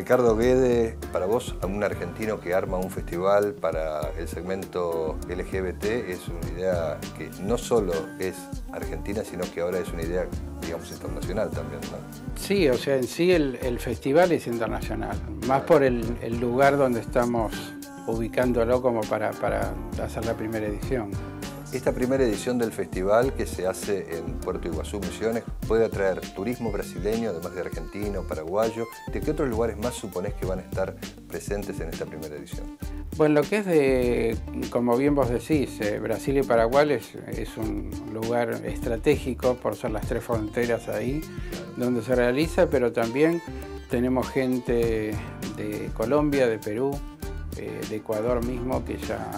Ricardo Guede, para vos, un argentino que arma un festival para el segmento LGBT, es una idea que no solo es argentina, sino que ahora es una idea, digamos, internacional también, ¿no? Sí, o sea, en sí el festival es internacional, más por el lugar donde estamos ubicándolo como para hacer la primera edición. Esta primera edición del festival, que se hace en Puerto Iguazú, Misiones, puede atraer turismo brasileño, además de argentino, paraguayo. ¿De qué otros lugares más suponés que van a estar presentes en esta primera edición? Bueno, lo que es de, como bien vos decís, Brasil y Paraguay es un lugar estratégico por ser las tres fronteras ahí donde se realiza, pero también tenemos gente de Colombia, de Perú, de Ecuador mismo, que ya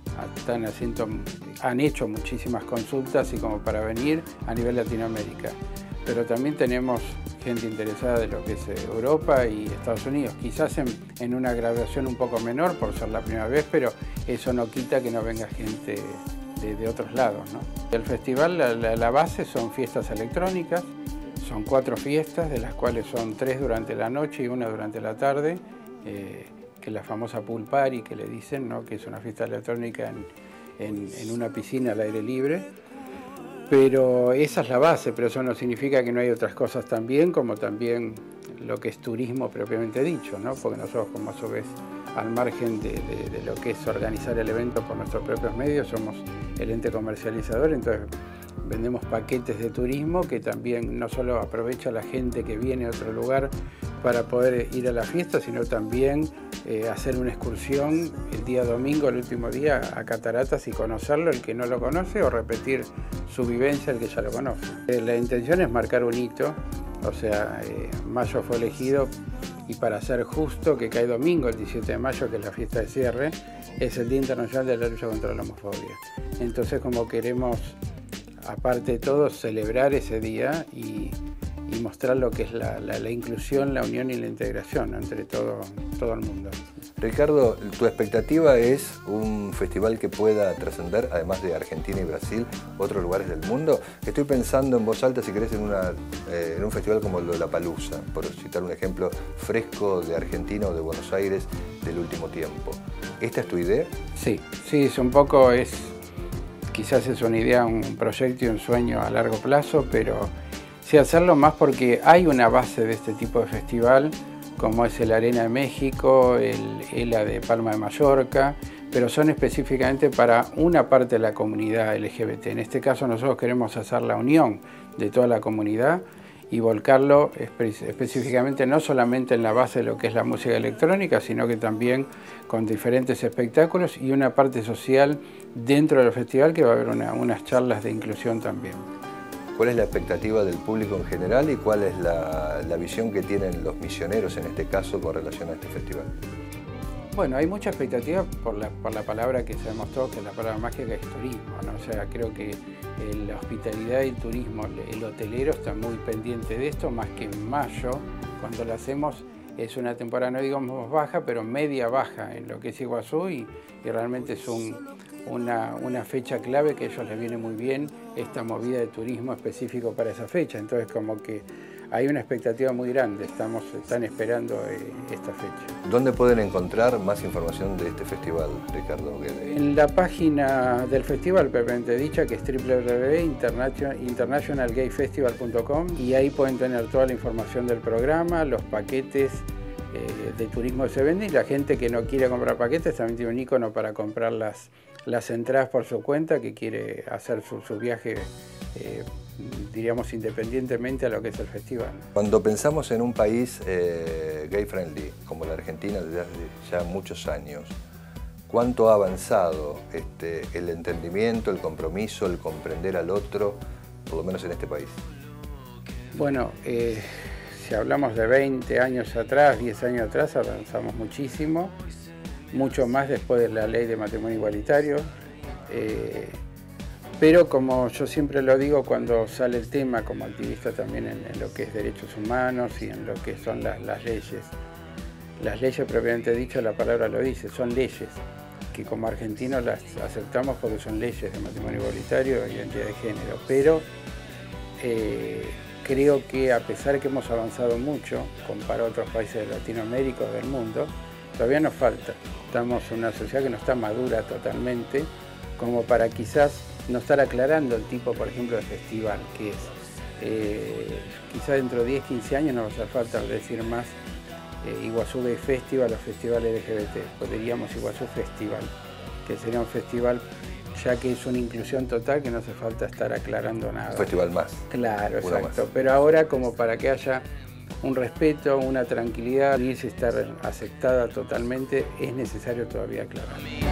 han hecho muchísimas consultas y como para venir a nivel Latinoamérica. Pero también tenemos gente interesada de lo que es Europa y Estados Unidos, quizás en una graduación un poco menor por ser la primera vez, pero eso no quita que no venga gente de otros lados, ¿no? El festival, la base son fiestas electrónicas, son 4 fiestas, de las cuales son 3 durante la noche y 1 durante la tarde, que es la famosa pool party que le dicen, ¿no? Que es una fiesta electrónica en una piscina al aire libre. Pero esa es la base, pero eso no significa que no hay otras cosas también, como también lo que es turismo propiamente dicho, ¿no? Porque nosotros, como a su vez, al margen de lo que es organizar el evento por nuestros propios medios, somos el ente comercializador, entonces vendemos paquetes de turismo que también no solo aprovecha la gente que viene a otro lugar para poder ir a la fiesta, sino también hacer una excursión el día domingo, el último día, a Cataratas y conocerlo, el que no lo conoce, o repetir su vivencia, el que ya lo conoce. La intención es marcar un hito, o sea, mayo fue elegido, y para ser justo, que cae domingo, el 17 de mayo, que es la fiesta de cierre, es el Día Internacional de la Lucha contra la Homofobia. Entonces, como queremos, aparte de todo, celebrar ese día y mostrar lo que es la inclusión, la unión y la integración entre todo el mundo. Ricardo, tu expectativa es un festival que pueda trascender, además de Argentina y Brasil, otros lugares del mundo. Estoy pensando en voz alta, si querés, en un festival como Lollapalooza, por citar un ejemplo fresco de Argentina o de Buenos Aires del último tiempo. ¿Esta es tu idea? Sí, es un poco, quizás es una idea, un proyecto y un sueño a largo plazo, pero sí hacerlo más porque hay una base de este tipo de festival, como es el Arena de México, el ELA de Palma de Mallorca, pero son específicamente para una parte de la comunidad LGBT. En este caso nosotros queremos hacer la unión de toda la comunidad y volcarlo específicamente no solamente en la base de lo que es la música electrónica, sino que también con diferentes espectáculos y una parte social dentro del festival, que va a haber unas charlas de inclusión también. ¿Cuál es la expectativa del público en general y cuál es la visión que tienen los misioneros en este caso con relación a este festival? Bueno, hay mucha expectativa por la palabra que sabemos todos, que es la palabra mágica, es turismo, ¿no? O sea, creo que la hospitalidad y el turismo, el hotelero está muy pendiente de esto, más que en mayo, cuando lo hacemos. Es una temporada, no digamos baja, pero media baja en lo que es Iguazú y realmente es una fecha clave que a ellos les viene muy bien esta movida de turismo específico para esa fecha. Entonces, como que hay una expectativa muy grande, están esperando esta fecha. ¿Dónde pueden encontrar más información de este festival, Ricardo Guede? En la página del festival, propiamente dicha, que es www.internationalgayfestival.com, y ahí pueden tener toda la información del programa, los paquetes de turismo que se venden, y la gente que no quiere comprar paquetes también tiene un icono para comprar las entradas por su cuenta, que quiere hacer su viaje, diríamos, independientemente a lo que es el festival. Cuando pensamos en un país gay friendly, como la Argentina desde hace ya muchos años, ¿cuánto ha avanzado el entendimiento, el compromiso, el comprender al otro, por lo menos en este país? Bueno, si hablamos de 20 años atrás, 10 años atrás, avanzamos muchísimo, mucho más después de la ley de matrimonio igualitario. Pero como yo siempre lo digo cuando sale el tema, como activista también en lo que es derechos humanos y en lo que son las leyes. Las leyes propiamente dicho, la palabra lo dice, son leyes, que como argentinos las aceptamos porque son leyes de matrimonio igualitario y identidad de género. Pero creo que a pesar que hemos avanzado mucho, comparado a otros países de Latinoamérica o del mundo, todavía nos falta. Estamos en una sociedad que no está madura totalmente, como para quizás no estar aclarando el tipo, por ejemplo, de festival que es. Quizás dentro de 10, 15 años nos va a hacer falta decir más Iguazú Gay Festival o Festival LGBT, pues diríamos Iguazú Festival, que sería un festival ya que es una inclusión total, que no hace falta estar aclarando nada. Un festival más. Claro, Uno exacto. más. Pero ahora, como para que haya un respeto, una tranquilidad y estar aceptada totalmente, es necesario todavía aclarar.